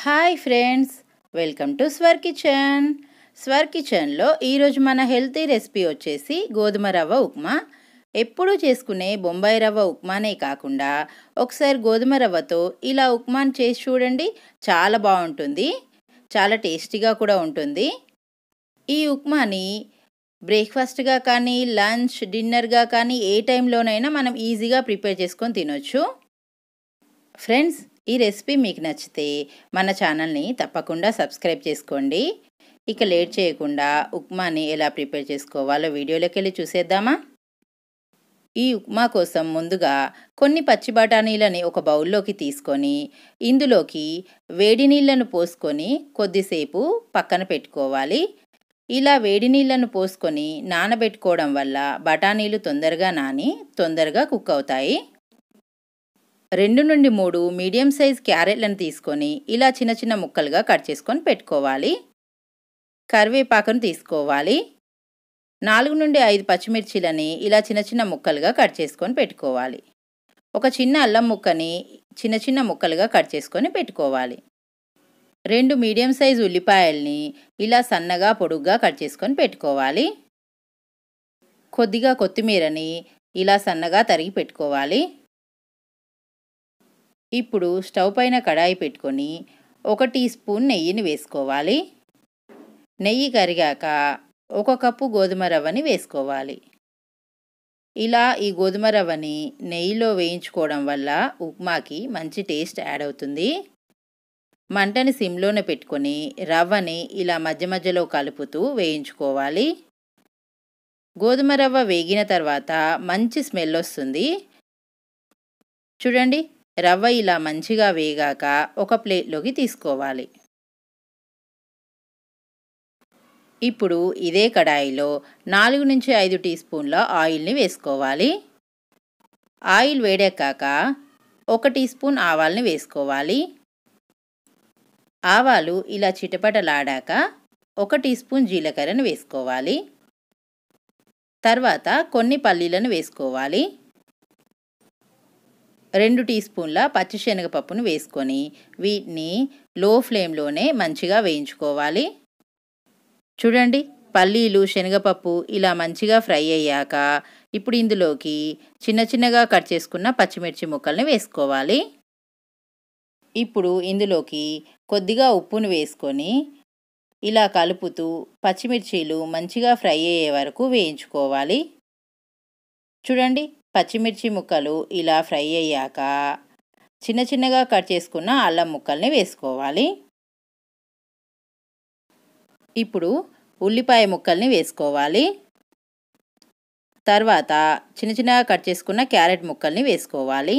Hi friends, welcome to Swar kitchen. Swar కిచెన్లో ఈరోజు మన హెల్తీ రెసిపీ వచ్చేసి గోధుమ రవ్వ ఉప్మా. ఎప్పుడూ చేసుకునే బొంబాయి రవ్వ ఉప్మానే కాకుండా ఒకసారి గోధుమ రవ్వతో ఇలా ఉప్మాని చేసి చూడండి, చాలా బాగుంటుంది, చాలా టేస్టీగా కూడా ఉంటుంది. ఈ ఉప్మాని బ్రేక్ఫాస్ట్గా కానీ లంచ్ డిన్నర్గా కానీ ఏ టైంలోనైనా మనం ఈజీగా ప్రిపేర్ చేసుకొని తినొచ్చు. ఫ్రెండ్స్, ఈ రెసిపీ మీకు నచ్చితే మన ఛానల్ని తప్పకుండా సబ్స్క్రైబ్ చేసుకోండి. ఇక లేట్ చేయకుండా ఉప్మాని ఎలా ప్రిపేర్ చేసుకోవాలో వీడియోలోకి వెళ్ళి చూసేద్దామా. ఈ ఉప్మా కోసం ముందుగా కొన్ని పచ్చి బఠానీలని ఒక బౌల్లోకి తీసుకొని ఇందులోకి వేడి నీళ్లను పోసుకొని కొద్దిసేపు పక్కన పెట్టుకోవాలి. ఇలా వేడి నీళ్లను పోసుకొని నానబెట్టుకోవడం వల్ల బఠానీలు తొందరగా నాని తొందరగా కుక్ అవుతాయి. 2 నుండి 3 మీడియం సైజ్ క్యారెట్లను తీసుకొని ఇలా చిన్న చిన్న ముక్కలుగా కట్ చేసుకొని పెట్టుకోవాలి. కరివేపాకును తీసుకోవాలి. 4 నుండి 5 పచ్చిమిర్చిలని ఇలా చిన్న చిన్న ముక్కలుగా కట్ చేసుకొని పెట్టుకోవాలి. ఒక చిన్న అల్లం ముక్కని చిన్న చిన్న ముక్కలుగా కట్ చేసుకొని పెట్టుకోవాలి. 2 మీడియం సైజ్ ఉల్లిపాయల్ని ఇలా సన్నగా పొడుగ్గా కట్ చేసుకొని పెట్టుకోవాలి. కొద్దిగా కొత్తిమీరని ఇలా సన్నగా తరిగి పెట్టుకోవాలి. ఇప్పుడు స్టవ్ పైన కడాయి పెట్టుకొని 1 టీ స్పూన్ నెయ్యిని వేసుకోవాలి. నెయ్యి కరిగాక 1 కప్పు గోధుమ రవ్వని వేసుకోవాలి. ఇలా ఈ గోధుమ రవ్వని నెయ్యిలో వేయించుకోవడం వల్ల ఉప్మాకి మంచి టేస్ట్ యాడ్ అవుతుంది. మంటని సిమ్లోనే పెట్టుకొని రవ్వని ఇలా మధ్య మధ్యలో కలుపుతూ వేయించుకోవాలి. గోధుమ రవ్వ వేగిన తర్వాత మంచి స్మెల్ వస్తుంది. చూడండి, రవ్వ ఇలా మంచిగా వేగాక ఒక ప్లేట్లోకి తీసుకోవాలి. ఇప్పుడు ఇదే కడాయిలో 4 నుంచి 5 టీ స్పూన్ల ఆయిల్ని వేసుకోవాలి. ఆయిల్ వేడెక్కాక 1 టీ స్పూన్ ఆవాల్ని వేసుకోవాలి. ఆవాలు ఇలా చిటపటలాడాక 1 టీ స్పూన్ జీలకర్రను వేసుకోవాలి. తర్వాత కొన్ని పల్లీలను వేసుకోవాలి. 2 టీ స్పూన్ల పచ్చిశనగపప్పును వేసుకొని వీటిని లో ఫ్లేమ్లోనే మంచిగా వేయించుకోవాలి. చూడండి, పల్లీలు శనగపప్పు ఇలా మంచిగా ఫ్రై అయ్యాక ఇప్పుడు ఇందులోకి చిన్న చిన్నగా కట్ చేసుకున్న పచ్చిమిర్చి ముక్కల్ని వేసుకోవాలి. ఇప్పుడు ఇందులోకి కొద్దిగా ఉప్పును వేసుకొని ఇలా కలుపుతూ పచ్చిమిర్చీలు మంచిగా ఫ్రై అయ్యే వరకు వేయించుకోవాలి. చూడండి, పచ్చిమిర్చి ముక్కలు ఇలా ఫ్రై అయ్యాక చిన్న చిన్నగా కట్ చేసుకున్న అల్లం ముక్కల్ని వేసుకోవాలి. ఇప్పుడు ఉల్లిపాయ ముక్కల్ని వేసుకోవాలి. తర్వాత చిన్న చిన్నగా కట్ చేసుకున్న క్యారెట్ ముక్కల్ని వేసుకోవాలి.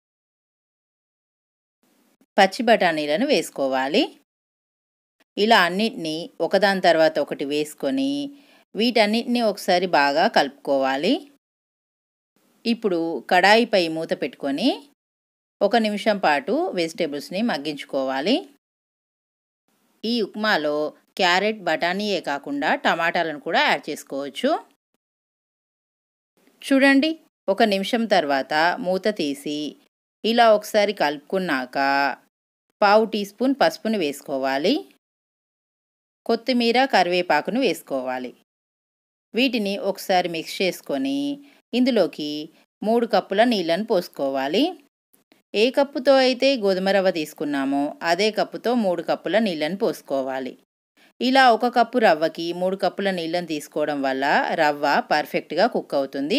పచ్చి బఠానీలను వేసుకోవాలి. ఇలా అన్నిటినీ ఒకదాని తర్వాత ఒకటి వేసుకొని వీటన్నిటిని ఒకసారి బాగా కలుపుకోవాలి. ఇప్పుడు కడాయిపై మూత పెట్టుకొని 1 నిమిషం పాటు వెజిటేబుల్స్ని మగ్గించుకోవాలి. ఈ ఉప్మాలో క్యారెట్ బఠానీయే కాకుండా టమాటాలను కూడా యాడ్ చేసుకోవచ్చు. చూడండి, 1 నిమిషం తర్వాత మూత తీసి ఇలా ఒకసారి కలుపుకున్నాక 1/2 టీ స్పూన్ పసుపును వేసుకోవాలి. కొత్తిమీర కరివేపాకును వేసుకోవాలి. వీటిని ఒకసారి మిక్స్ చేసుకొని ఇందులోకి 3 కప్పుల నీళ్ళను పోసుకోవాలి. ఏ కప్పుతో అయితే గోధుమ రవ్వ తీసుకున్నామో అదే కప్పుతో 3 కప్పుల నీళ్ళను పోసుకోవాలి. ఇలా 1 కప్పు రవ్వకి 3 కప్పుల నీళ్ళను తీసుకోవడం వల్ల రవ్వ పర్ఫెక్ట్గా కుక్ అవుతుంది.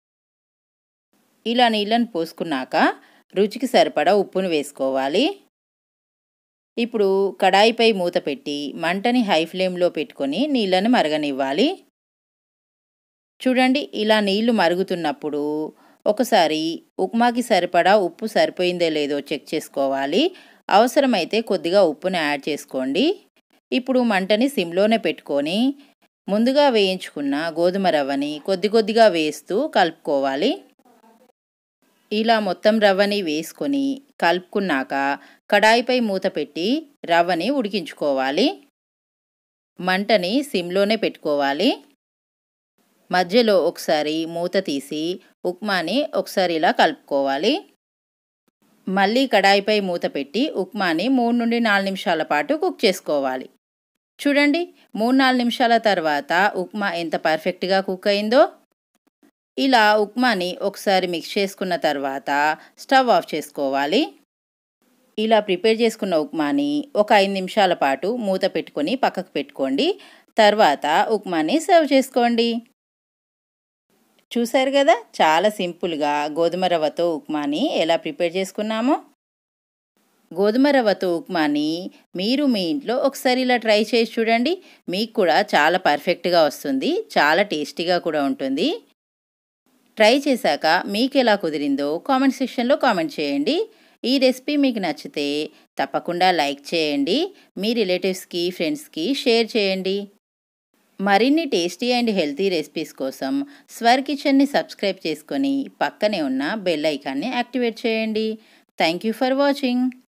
ఇలా నీళ్ళను పోసుకున్నాక రుచికి సరిపడా ఉప్పును వేసుకోవాలి. ఇప్పుడు కడాయిపై మూత పెట్టి మంటని హై ఫ్లేమ్లో పెట్టుకొని నీళ్ళను మరగనివ్వాలి. చూడండి, ఇలా నీళ్లు మరుగుతున్నప్పుడు ఒకసారి ఉప్మాకి సరిపడా ఉప్పు సరిపోయిందో లేదో చెక్ చేసుకోవాలి. అవసరమైతే కొద్దిగా ఉప్పును యాడ్ చేసుకోండి. ఇప్పుడు మంటని సిమ్లోనే పెట్టుకొని ముందుగా వేయించుకున్న గోధుమ రవ్వని కొద్ది కొద్దిగా వేస్తూ కలుపుకోవాలి. ఇలా మొత్తం రవ్వని వేసుకొని కలుపుకున్నాక కడాయిపై మూత పెట్టి రవ్వని ఉడికించుకోవాలి. మంటని సిమ్లోనే పెట్టుకోవాలి. మధ్యలో ఒకసారి మూత తీసి ఉప్మాని ఒకసారి ఇలా కలుపుకోవాలి. మళ్ళీ కడాయిపై మూత పెట్టి ఉప్మాని 3 నుండి 4 నిమిషాల పాటు కుక్ చేసుకోవాలి. చూడండి, 3-4 నిమిషాల తర్వాత ఉప్మా ఎంత పర్ఫెక్ట్గా కుక్ అయిందో. ఇలా ఉప్మాని ఒకసారి మిక్స్ చేసుకున్న తర్వాత స్టవ్ ఆఫ్ చేసుకోవాలి. ఇలా ప్రిపేర్ చేసుకున్న ఉప్మాని ఒక 5 నిమిషాల పాటు మూత పెట్టుకొని పక్కకు పెట్టుకోండి. తర్వాత ఉప్మాని సర్వ్ చేసుకోండి. చూశారు కదా, చాలా సింపుల్గా గోధుమ రవ్వతో ఉప్మాని ఎలా ప్రిపేర్ చేసుకున్నామో. గోధుమ రవ్వతో ఉప్మాని మీరు మీ ఇంట్లో ఒకసారి ఇలా ట్రై చేసి చూడండి. మీకు కూడా చాలా పర్ఫెక్ట్గా వస్తుంది, చాలా టేస్టీగా కూడా ఉంటుంది. ట్రై చేశాక మీకు ఎలా కుదిరిందో కామెంట్ సెక్షన్లో కామెంట్ చేయండి. ఈ రెసిపీ మీకు నచ్చితే తప్పకుండా లైక్ చేయండి. మీ రిలేటివ్స్కి, ఫ్రెండ్స్కి షేర్ చేయండి. మరిన్ని టేస్టీ అండ్ హెల్తీ రెసిపీస్ కోసం స్వర్ కిచెన్ని సబ్స్క్రైబ్ చేసుకొని పక్కనే ఉన్న బెల్ ఐకాన్ని యాక్టివేట్ చేయండి. Thank you for watching.